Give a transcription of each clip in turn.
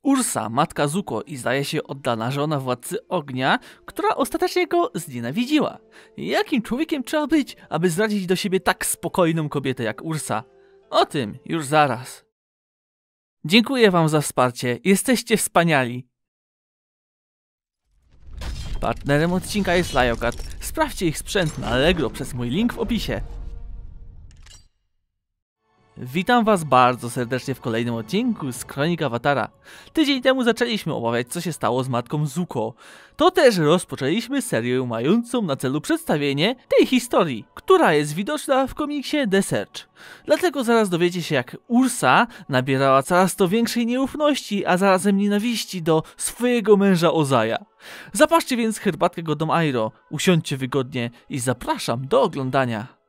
Ursa, matka Zuko i zdaje się oddana żona władcy ognia, która ostatecznie go znienawidziła. Jakim człowiekiem trzeba być, aby zrazić do siebie tak spokojną kobietę jak Ursa? O tym już zaraz. Dziękuję wam za wsparcie, jesteście wspaniali. Partnerem odcinka jest Liokat. Sprawdźcie ich sprzęt na Allegro przez mój link w opisie. Witam was bardzo serdecznie w kolejnym odcinku z Kronik Awatara. Tydzień temu zaczęliśmy omawiać, co się stało z matką Zuko. To też rozpoczęliśmy serię mającą na celu przedstawienie tej historii, która jest widoczna w komiksie The Search. Dlatego zaraz dowiecie się, jak Ursa nabierała coraz to większej nieufności, a zarazem nienawiści do swojego męża Ozaja. Zapaszcie więc herbatkę Godom Airo, usiądźcie wygodnie i zapraszam do oglądania.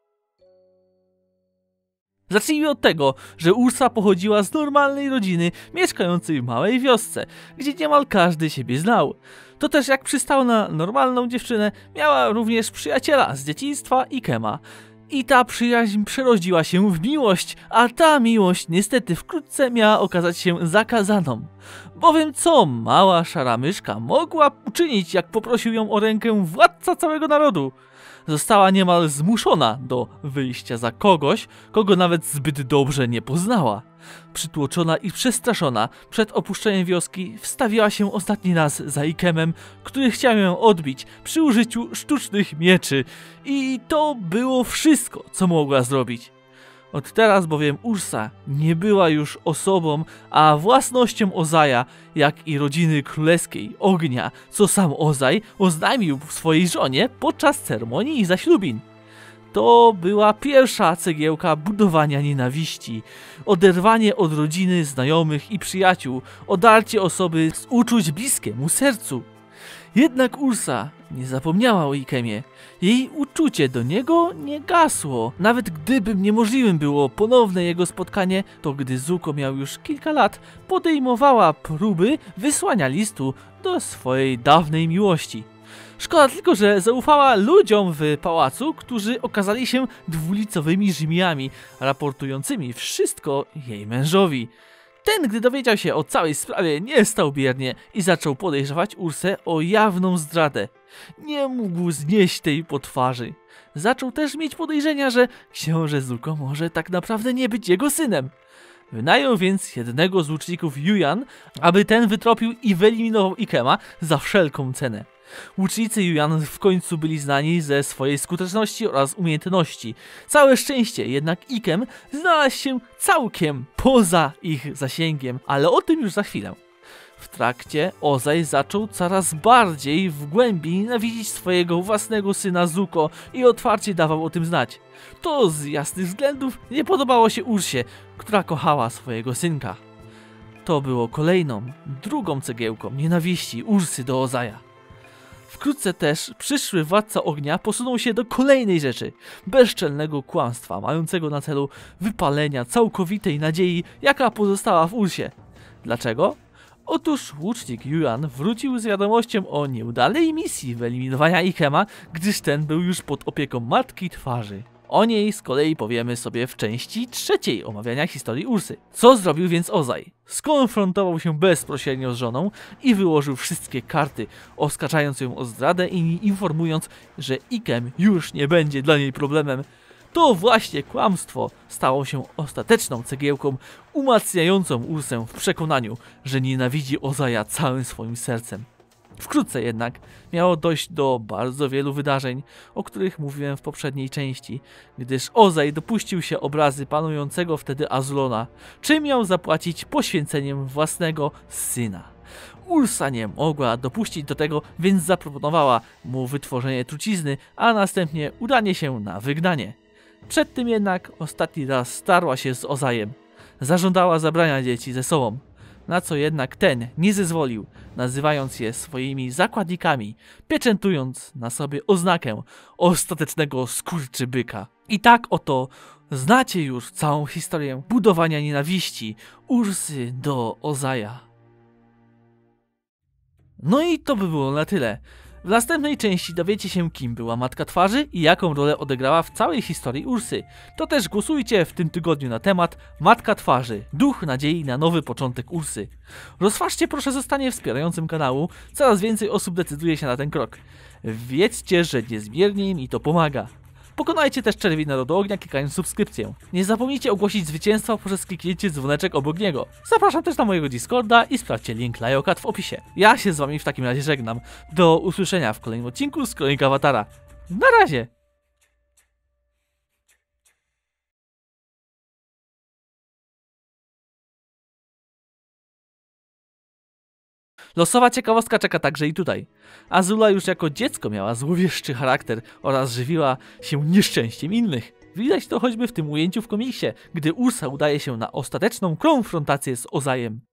Zacznijmy od tego, że Ursa pochodziła z normalnej rodziny mieszkającej w małej wiosce, gdzie niemal każdy siebie znał. To też jak przystało na normalną dziewczynę, miała również przyjaciela z dzieciństwa Ikema. I ta przyjaźń przerodziła się w miłość, a ta miłość niestety wkrótce miała okazać się zakazaną. Bowiem co mała szara myszka mogła uczynić, jak poprosił ją o rękę władca całego narodu? Została niemal zmuszona do wyjścia za kogoś, kogo nawet zbyt dobrze nie poznała. Przytłoczona i przestraszona przed opuszczeniem wioski wstawiła się ostatni raz za Ikemem, który chciał ją odbić przy użyciu sztucznych mieczy. I to było wszystko, co mogła zrobić. Od teraz bowiem Ursa nie była już osobą, a własnością Ozaja, jak i rodziny królewskiej ognia, co sam Ozaj oznajmił swojej żonie podczas ceremonii zaślubin. To była pierwsza cegiełka budowania nienawiści, oderwanie od rodziny, znajomych i przyjaciół, odarcie osoby z uczuć bliskiemu sercu. Jednak Ursa nie zapomniała o Ikemie. Jej uczucie do niego nie gasło. Nawet gdyby niemożliwym było ponowne jego spotkanie, to gdy Zuko miał już kilka lat, podejmowała próby wysłania listu do swojej dawnej miłości. Szkoda tylko, że zaufała ludziom w pałacu, którzy okazali się dwulicowymi Rzymiami, raportującymi wszystko jej mężowi. Ten, gdy dowiedział się o całej sprawie, nie stał biernie i zaczął podejrzewać Ursę o jawną zdradę. Nie mógł znieść tej potwarzy. Zaczął też mieć podejrzenia, że książę Zuko może tak naprawdę nie być jego synem. Wynajął więc jednego z łuczników Yuyan, aby ten wytropił i wyeliminował Ikema za wszelką cenę. Łucznicy Yuyan w końcu byli znani ze swojej skuteczności oraz umiejętności. Całe szczęście, jednak Ikem znalazł się całkiem poza ich zasięgiem, ale o tym już za chwilę. W trakcie Ozaj zaczął coraz bardziej w głębi nienawidzić swojego własnego syna Zuko i otwarcie dawał o tym znać. To z jasnych względów nie podobało się Ursie, która kochała swojego synka. To było kolejną, drugą cegiełką nienawiści Ursy do Ozaja. Wkrótce też przyszły władca ognia posunął się do kolejnej rzeczy, bezczelnego kłamstwa, mającego na celu wypalenia całkowitej nadziei, jaka pozostała w Ursie. Dlaczego? Otóż łucznik Yuyan wrócił z wiadomością o nieudanej misji wyeliminowania Ikema, gdyż ten był już pod opieką matki twarzy. O niej z kolei powiemy sobie w części trzeciej omawiania historii Ursy. Co zrobił więc Ozaj? Skonfrontował się bezpośrednio z żoną i wyłożył wszystkie karty, oskarżając ją o zdradę i informując, że Ikem już nie będzie dla niej problemem. To właśnie kłamstwo stało się ostateczną cegiełką umacniającą Ursę w przekonaniu, że nienawidzi Ozaja całym swoim sercem. Wkrótce jednak miało dojść do bardzo wielu wydarzeń, o których mówiłem w poprzedniej części, gdyż Ozaj dopuścił się obrazy panującego wtedy Azulona, czym miał zapłacić poświęceniem własnego syna. Ursa nie mogła dopuścić do tego, więc zaproponowała mu wytworzenie trucizny, a następnie udanie się na wygnanie. Przed tym jednak ostatni raz starła się z Ozajem. Zażądała zabrania dzieci ze sobą, na co jednak ten nie zezwolił, nazywając je swoimi zakładnikami, pieczętując na sobie oznakę ostatecznego skurczybyka. I tak oto znacie już całą historię budowania nienawiści Ursy do Ozaja. No i to by było na tyle. W następnej części dowiecie się, kim była Matka Twarzy i jaką rolę odegrała w całej historii Ursy. To też głosujcie w tym tygodniu na temat Matka Twarzy, duch nadziei na nowy początek Ursy. Rozważcie proszę zostanie wspierającym kanału, coraz więcej osób decyduje się na ten krok. Wiedzcie, że niezmiernie mi to pomaga. Pokonajcie też czerwień Narodu Ognia klikając subskrypcję. Nie zapomnijcie ogłosić zwycięstwa poprzez kliknięcie dzwoneczek obok niego. Zapraszam też na mojego Discorda i sprawdźcie link Lajokat w opisie. Ja się z wami w takim razie żegnam. Do usłyszenia w kolejnym odcinku z Kronika Awatara. Na razie! Losowa ciekawostka czeka także i tutaj. Azula już jako dziecko miała złowieszczy charakter oraz żywiła się nieszczęściem innych. Widać to choćby w tym ujęciu w komiksie, gdy Ursa udaje się na ostateczną konfrontację z Ozajem.